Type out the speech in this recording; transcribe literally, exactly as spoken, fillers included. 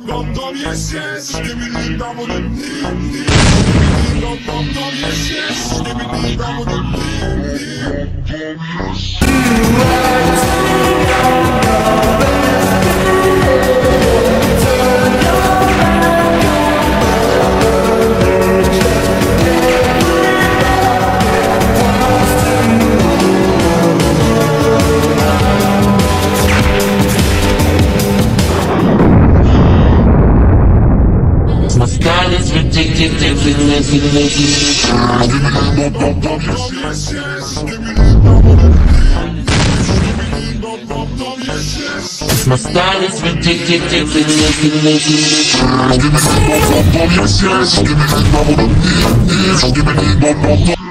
dum dum yes yes, give me the dum dum dum dum dum dum yes yes, give me the dum dum dum My style is ridiculous, ridiculous, ridiculous. My style is ridiculous, ridiculous, ridiculous.